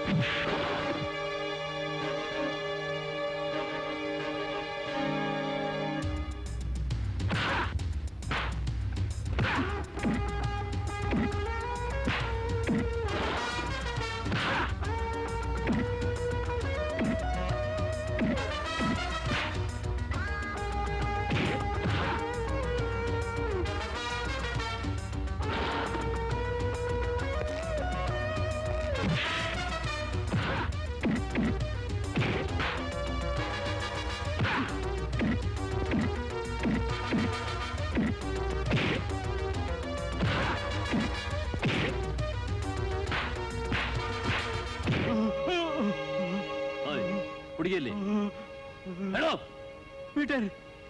ಹುಡುಗಿಯಲ್ಲಿ ಹೇಳೋ Peter.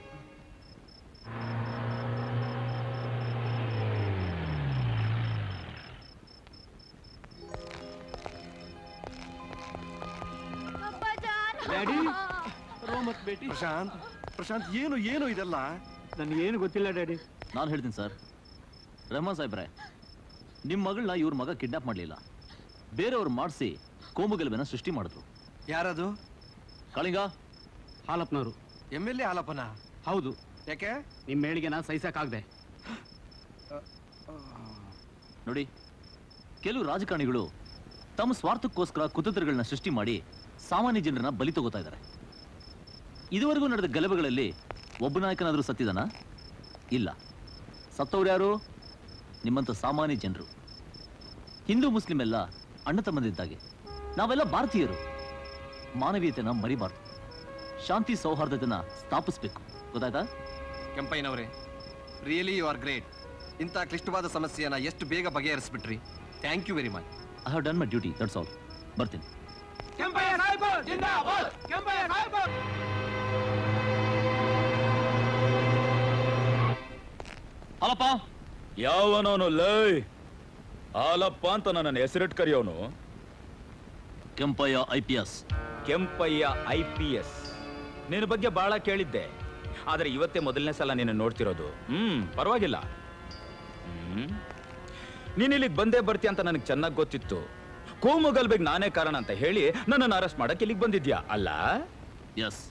Daddy ರೋಮತ್ ಬೇಟಿ. ಪ್ರಶಾಂತ್ ಪ್ರಶಾಂತ್ ಏನು ಏನು ಇದೆಲ್ಲ? ನನಗೇನು ಗೊತ್ತಿಲ್ಲ ಡ್ಯಾಡಿ. ನಾನು ಹೇಳ್ತೀನಿ ಸರ್. ರೆಹಮಾನ್ ಸಾಹೇಬ್ರೆ, ನಿಮ್ಮ ಮಗಳನ್ನ ಇವ್ರ ಮಗ ಕಿಡ್ನಾಪ್ ಮಾಡಲಿಲ್ಲ, ಬೇರೆಯವ್ರು ಮಾಡಿಸಿ ಕೋಮುಗಲಭೆನ ಸೃಷ್ಟಿ ಮಾಡಿದ್ರು. ಯಾರದು? ಕಾಳಿಂಗ ಹಾಲಪ್ಪನವರು. MLA ಹಾಲಪ್ಪನ? ಹೌದು. ಯಾಕೆ? ನಿಮ್ಮ ಹೇಳಿಗೆನ ಸಹಿಸಕ್ಕಾಗದೆ. ನೋಡಿ, ಕೆಲವು ರಾಜಕಾರಣಿಗಳು ತಮ್ಮ ಸ್ವಾರ್ಥಕ್ಕೋಸ್ಕರ ಕುತಂತ್ರಗಳನ್ನ ಸೃಷ್ಟಿ ಮಾಡಿ ಸಾಮಾನ್ಯ ಜನರನ್ನ ಬಲಿ ತಗೋತಾ ಇದ್ದಾರೆ. ಇದುವರೆಗೂ ನಡೆದ ಗಲಭೆಗಳಲ್ಲಿ ಒಬ್ಬ ನಾಯಕನಾದರೂ ಸತ್ತಿದಾನ? ಇಲ್ಲ. ಸತ್ತವ್ರು ಯಾರು? ನಿಮ್ಮಂತ ಸಾಮಾನ್ಯ ಜನರು. ಹಿಂದೂ ಮುಸ್ಲಿಂ ಎಲ್ಲ ಅಣ್ಣ ತಮ್ಮಂದಿದ್ದಾಗೆ. ನಾವೆಲ್ಲ ಭಾರತೀಯರು. ಮಾನವೀಯತೆನ ಮರಿಬಾರ್ದು, ಶಾಂತಿ ಸೌಹಾರ್ದತೆನ ಸ್ಥಾಪಿಸಬೇಕು. ಗೊತ್ತಾಯ್ತಾ? ಕೆಂಪಯ್ಯನವರೇ, ರಿಯಲಿ ಯು ಆರ್ ಗ್ರೇಟ್. ಇಂಥ ಕ್ಲಿಷ್ಟವಾದ ಸಮಸ್ಯೆಯನ್ನ ಎಷ್ಟು ಬೇಗ ಬಗೆಹರಿಸ್ಬಿಟ್ರಿ. Thank you very much. I have done my duty, that's all. ಬರ್ತೀನಿ. ಕೆಂಪಯ್ಯ ಸಾಹೇಬ್ ಜಿಂದಾಬಾದ್! ಕೆಂಪಯ್ಯ ಸಾಹೇಬ್! ಹಾಲಪ್ಪ. ಯಾವನವನು ಲೈ? ಹಾಲಪ್ಪ ಅಂತ ನನ್ನ ಹೆಸರಿಟ್ಟು ಕರೆಯೋನು. ಕೆಂಪಯ್ಯ IPS. ಕೆಂಪಯ್ಯ IPS. ನಿನ್ನ ಬಗ್ಗೆ ಬಹಳ ಕೇಳಿದ್ದೆ, ಆದ್ರೆ ಇವತ್ತೇ ಮೊದಲನೇ ಸಲ ನಿನ್ನ ನೋಡ್ತಿರೋದು. ಪರವಾಗಿಲ್ಲ. ನೀನ್ ಇಲ್ಲಿಗೆ ಬಂದೇ ಬರ್ತೀಯ ಅಂತ ನನಗೆ ಚೆನ್ನಾಗಿ ಗೊತ್ತಿತ್ತು. ಕೋಮುಗಲ್ಬೆಗೆ ನಾನೇ ಕಾರಣ ಅಂತ ಹೇಳಿ ನನ್ನನ್ನು ಅರೆಸ್ಟ್ ಮಾಡಕ್ಕೆ ಇಲ್ಲಿಗೆ ಬಂದಿದ್ಯಾ ಅಲ್ಲ? ಎಸ್.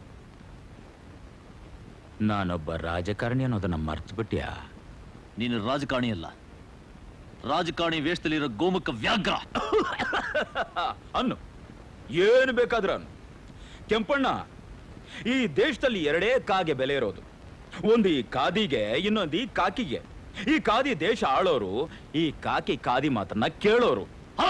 ನಾನೊಬ್ಬ ರಾಜಕಾರಣಿ ಅನ್ನೋದನ್ನ ಮರ್ತು ಬಿಟ್ಯಾ? ನೀನು ರಾಜಕಾರಣಿ ಅಲ್ಲ, ರಾಜಕಾರಣಿ ವೇಷದಲ್ಲಿರೋ ಗೋಮುಖ ವ್ಯಾಘ್ರ. ಅನ್ನು ಏನು ಬೇಕಾದ್ರೂ ಅನ್ನು. ಕೆಂಪಣ್ಣ, ಈ ದೇಶದಲ್ಲಿ ಎರಡೇ ಕಾಗೆ ಬೆಲೆ ಇರೋದು. ಒಂದು ಈ ಕಾದಿಗೆ, ಇನ್ನೊಂದು ಈ ಕಾಕಿಗೆ. ಈ ಕಾದಿ ದೇಶ ಆಳೋರು, ಈ ಕಾಕಿ ಕಾದಿ ಮಾತನ್ನ ಕೇಳೋರು.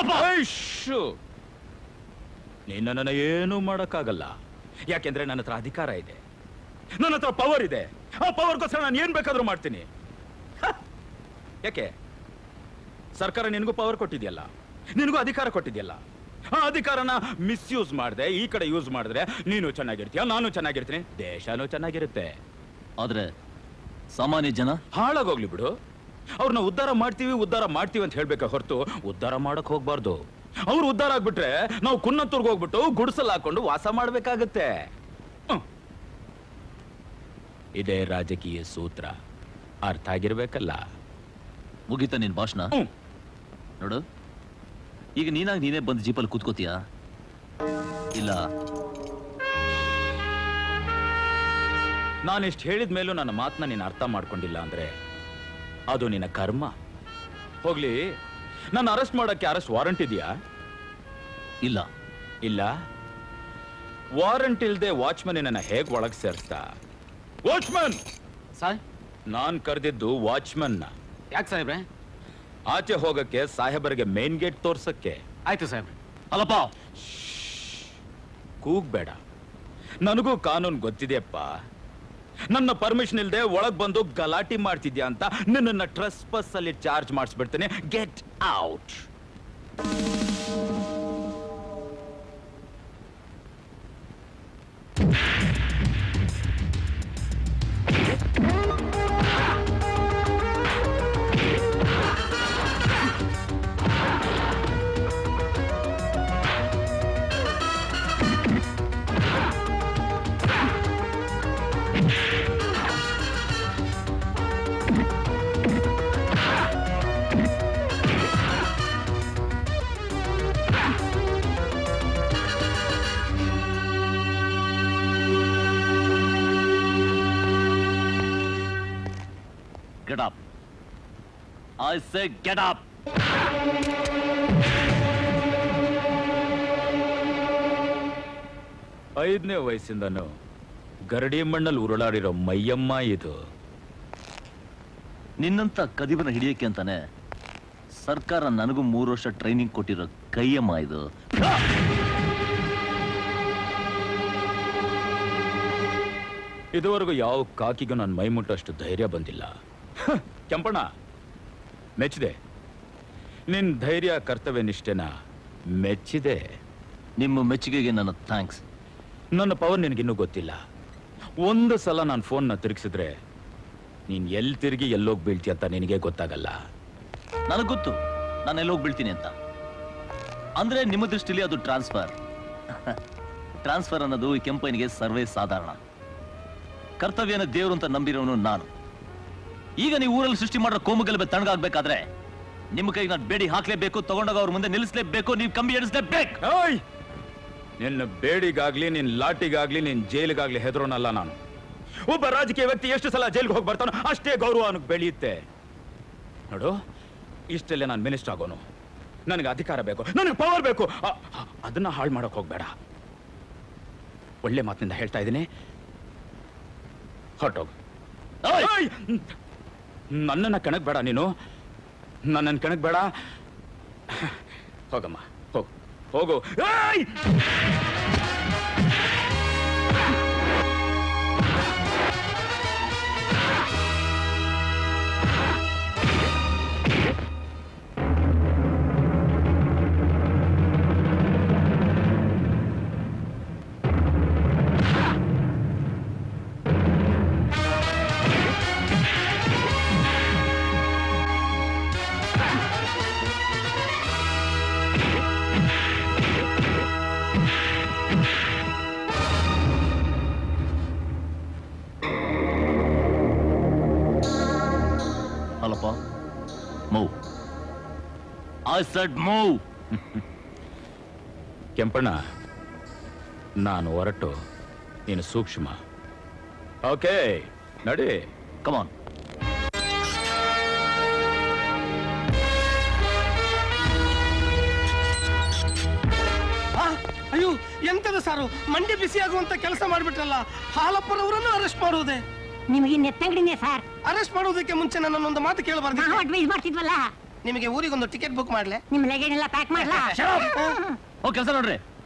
ನೀನು ನನ್ನ ಏನೂ ಮಾಡಕ್ಕಾಗಲ್ಲ, ಯಾಕೆಂದ್ರೆ ನನ್ನ ಹತ್ರ ಅಧಿಕಾರ ಇದೆ, ನನ್ನ ಹತ್ರ ಪವರ್ ಇದೆ. ಆ ಪವರ್ಗೋಸ್ಕರ ನಾನು ಏನ್ ಬೇಕಾದ್ರೂ ಮಾಡ್ತೀನಿ. ಯಾಕೆ? ಸರ್ಕಾರ ನಿನಗೂ ಪವರ್ ಕೊಟ್ಟಿದ್ಯಲ್ಲ, ನಿನಗೂ ಅಧಿಕಾರ ಕೊಟ್ಟಿದ್ಯಲ್ಲ. ಆ ಅಧಿಕಾರನ ಮಿಸ್ಯೂಸ್ ಮಾಡಿದೆ, ಈ ಕಡೆ ಯೂಸ್ ಮಾಡಿದ್ರೆ ನೀನು ಚೆನ್ನಾಗಿರ್ತೀಯ, ನಾನು ಚೆನ್ನಾಗಿರ್ತೀನಿ, ದೇಶನೂ ಚೆನ್ನಾಗಿರುತ್ತೆ. ಆದ್ರೆ ಸಾಮಾನ್ಯ ಜನ ಹಾಳಾಗೋಗ್ಲಿ ಬಿಡು. ಅವ್ರನ್ನ ಉದ್ಧಾರ ಮಾಡ್ತೀವಿ ಅಂತ ಹೇಳ್ಬೇಕ ಹೊರತು ಉದ್ಧಾರ ಮಾಡಕ್ ಹೋಗ್ಬಾರ್ದು. ಅವ್ರು ಉದ್ಧಾರ ಆಗ್ಬಿಟ್ರೆ ನಾವು ಕುನ್ನತ್ತೂರ್ಗೆ ಹೋಗ್ಬಿಟ್ಟು ಗುಡಿಸಲ್ ಹಾಕೊಂಡು ವಾಸ ಮಾಡ್ಬೇಕಾಗತ್ತೆ. ಇದೇ ರಾಜಕೀಯ ಸೂತ್ರ, ಅರ್ಥ ಆಗಿರ್ಬೇಕಲ್ಲ. ಮುಗಿತ ನಿನ್ ಭಾಷಣ? ನೋಡು, ಈಗ ನೀನಾಗಿ ನೀನೇ ಬಂದು ಜೀಪಲ್ಲಿ ಕೂತ್ಕೋತೀಯಾ? ಇಲ್ಲ ನಾನಿಷ್ಟು ಹೇಳಿದ ಮೇಲೂ ನನ್ನ ಮಾತನ್ನ ನೀನು ಅರ್ಥ ಮಾಡ್ಕೊಂಡಿಲ್ಲ ಅಂದ್ರೆ ಅದು ನಿನ್ನ ಕರ್ಮ. ಹೋಗ್ಲಿ, ನನ್ನ ಅರೆಸ್ಟ್ ಮಾಡಕ್ಕೆ ಅರೆಸ್ಟ್ ವಾರಂಟ್ ಇದೆಯಾ? ಇಲ್ಲ. ಇಲ್ಲ? ವಾರಂಟ್ ಇಲ್ದೆ ವಾಚ್ಮನ್ ನನ್ನ ಹೇಗ್ ಒಳಗ್ ಸೇರಿಸ್ತಾ? ವಾಚ್ಮನ್ ಸಾಯ್, ನಾನ್ ಕರೆದಿದ್ದು ವಾಚ್ಮನ್ನ. ಯಾಕೆ ಸಾಹೇಬ್ರೆ? ಆಚೆ ಹೋಗಕ್ಕೆ ಸಾಹೇಬರಿಗೆ ಮೇನ್ ಗೇಟ್ ತೋರ್ಸಕ್ಕೆ. ಆಯ್ತು ಸಾಹೇಬ್ರೆ. ಅಲ್ಲಪ್ಪ, ಕೂಗ್ಬೇಡ, ನನಗೂ ಕಾನೂನು ಗೊತ್ತಿದೆಯಪ್ಪ. ನನ್ನ ಪರ್ಮಿಷನ್ ಇಲ್ದೆ ಒಳಗ್ ಬಂದು ಗಲಾಟೆ ಮಾಡ್ತಿದ್ಯಾ ಅಂತ ನಿನ್ನ ಟ್ರೆಸ್ಪಾಸ್ ಅಲ್ಲಿ ಚಾರ್ಜ್ ಮಾಡಿಸ್ಬಿಡ್ತೇನೆ. Get out. I say get up. ಐದನೇ ವಯಸ್ಸಿಂದನು ಗರಡಿ ಮಣ್ಣಲ್ಲಿ ಉರುಳಾಡಿರೋ ಮೈಯಮ್ಮ ಇದು. ನಿನ್ನಂತ ಕದಿವನ ಹಿಡಿಯಕ್ಕೆ ಅಂತಾನೆ ಸರ್ಕಾರ ನನಗೂ 3 ವರ್ಷ ಟ್ರೈನಿಂಗ್ ಕೊಟ್ಟಿರೋ ಕೈಯಮ್ಮ ಇದು. ಇದುವರೆಗೂ ಯಾವ ಕಾಕಿಗೂ ನನ್ನ ಮೈ ಮುಟ್ಟಷ್ಟು ಧೈರ್ಯ ಬಂದಿಲ್ಲ. ಕೆಂಪಣ್ಣ, ಮೆಚ್ಚಿದೆ. ನಿನ್ ಧೈರ್ಯ ಕರ್ತವ್ಯ ನಿಷ್ಠೆನ ಮೆಚ್ಚಿದೆ. ನಿಮ್ಮ ಮೆಚ್ಚುಗೆಗೆ ನನ್ನ ಥ್ಯಾಂಕ್ಸ್. ನನ್ನ ಪವರ್ ನಿನಗಿನ್ನೂ ಗೊತ್ತಿಲ್ಲ. ಒಂದು ಸಲ ನಾನು ಫೋನ್ನ ತಿರುಗಿಸಿದ್ರೆ ನೀನ್ ಎಲ್ಲಿ ತಿರುಗಿ ಎಲ್ಲೋಗಿ ಬೀಳ್ತಿ ಅಂತ ನಿನಗೆ ಗೊತ್ತಾಗಲ್ಲ. ನನಗೆ ಗೊತ್ತು ನಾನು ಎಲ್ಲೋಗಿ ಬೀಳ್ತೀನಿ ಅಂತ. ಅಂದ್ರೆ ನಿಮ್ಮ ದೃಷ್ಟಿಲಿ ಅದು ಟ್ರಾನ್ಸ್ಫರ್. ಟ್ರಾನ್ಸ್ಫರ್ ಅನ್ನೋದು ಈ ಕೆಂಪೈನಿಗೆ ಸರ್ವೇ ಸಾಧಾರಣ. ಕರ್ತವ್ಯನ ದೇವರು ಅಂತ ನಂಬಿರೋನು ನಾನು. ಈಗ ನೀವು ಊರಲ್ಲಿ ಸೃಷ್ಟಿ ಮಾಡೋ ಕೋಮುಗಲಭೆ ತಣ್ಣಗಾಗ್ಬೇಕಾದ್ರೆ ನಿಮ್ಮ ಕೈಗೆ ನಾನು ಬೇಡಿ ಹಾಕ್ಲೇಬೇಕು, ತಗೊಂಡಾಗ ಅವ್ರ ಮುಂದೆ ನಿಲ್ಲಿಸಲೇಬೇಕು, ನೀವು ಕಂಬಿ ಎಡಿಸಲೇಬೇಕು. ನಿನ್ನ ಬೇಡಿಗಾಗ್ಲಿ, ನಿನ್ ಲಾಟಿಗಾಗ್ಲಿ, ನಿನ್ ಜೈಲಿಗಾಗ್ಲಿ ಹೆದರೋನಲ್ಲ ನಾನು. ಒಬ್ಬ ರಾಜಕೀಯ ವ್ಯಕ್ತಿ ಎಷ್ಟು ಸಲ ಜೈಲಿಗೆ ಹೋಗಿ ಬರ್ತಾನೋ ಅಷ್ಟೇ ಗೌರವ ಅವನಿಗೆ ಬೆಳೆಯುತ್ತೆ. ನೋಡು, ಇಷ್ಟೆಲ್ಲ ನಾನು ಮಿನಿಸ್ಟರ್ ಆಗೋನು. ನನಗೆ ಅಧಿಕಾರ ಬೇಕು, ನನಗೆ ಪವರ್ ಬೇಕು. ಅದನ್ನ ಹಾಳು ಮಾಡೋಕೆ ಹೋಗ್ಬೇಡ. ಒಳ್ಳೆ ಮಾತಿನಿಂದ ಹೇಳ್ತಾ ಇದ್ದೀನಿ, ಹೊರಟೋಗು. ನನ್ನನ್ನ ಕೆಣಕ್ ಬೇಡ, ನೀನು ನನ್ನನ್ನು ಕೆಣಕ್ ಬೇಡ. ಹೋಗಮ್ಮ, ಹೋಗು ಹೋಗು. Move. I said move. Kempanna, ನಾನು ಹೊರಟು ನೀನು ಸೂಕ್ಷ್ಮ. ಓಕೆ, ನಡಿ. ಕಮಾನ್. ಅಯ್ಯೋ, ಎಂತದ ಸಾರು, ಮಂಡಿ ಬಿಸಿ ಆಗುವಂತ ಕೆಲಸ ಮಾಡ್ಬಿಟ್ರಲ್ಲ. ಹಾಲಪ್ಪರವರನ್ನು ಅರೆಸ್ಟ್ ಮಾಡುವುದೇ? ನಿಮಗೆ ನೆತ್ತಂಗಡಿನೇ ಸರ್. ಅರೆಸ್ಟ್ ಮಾಡೋದಕ್ಕೆ ಮುಂಚೆ ನನ್ನೊಂದು ಮಾತು ಕೇಳಬಾರ್ದು. ನಾವು ಅಡ್ವೈಸ್ ಮಾಡ್ತಿದ್ವಲ್ಲ. ನಿಮಗೆ ಊರಿಗೊಂದು ಟಿಕೆಟ್ ಬುಕ್ ಮಾಡ್ಲೆ? ನಿಮ್ಮ ಲಗೇಜ್ ಎಲ್ಲ ಪ್ಯಾಕ್ ಮಾಡ್ಲಾ? ಹೋಗಿ ಕೆಲಸ ನೋಡ್ರಿ.